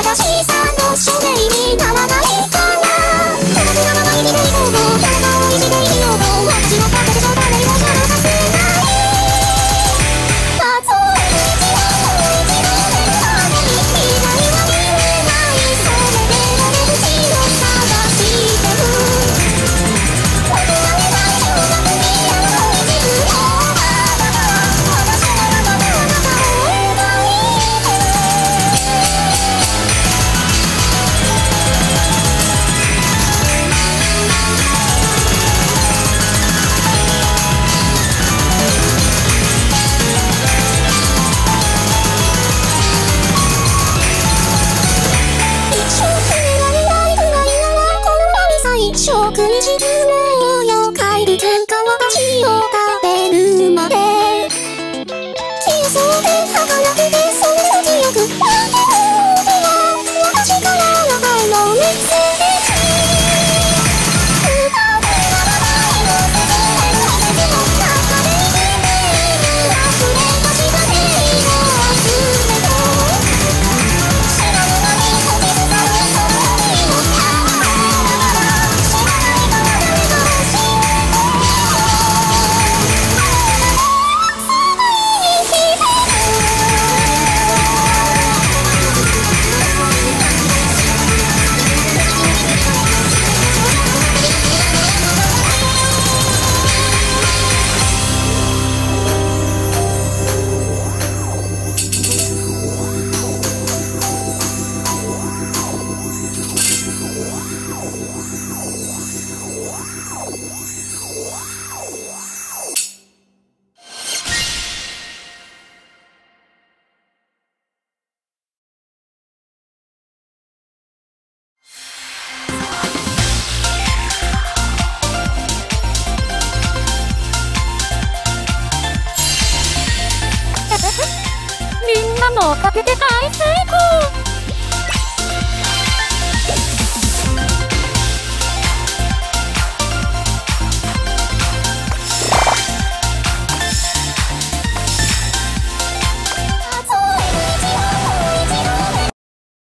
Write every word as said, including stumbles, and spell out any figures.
正しさの証明にならないから同じなまま生きていこうと誰かをいじめいようと私の勝手でしょ誰にも邪魔させない数え一度もう一度目のために未来は見えないそれで俺口を探してる僕はね大丈夫だ君らの一部をだから私の中であなたを描いて食にしてもよ怪物か私を食べるまで小さで儚くてそれを強く待ってるのは私からの愛のメッセージ歌うならないのせてる季節の中で夢に溢れたしかねいの集めと知らぬ間に飛び去るその日のみんなのおかげでか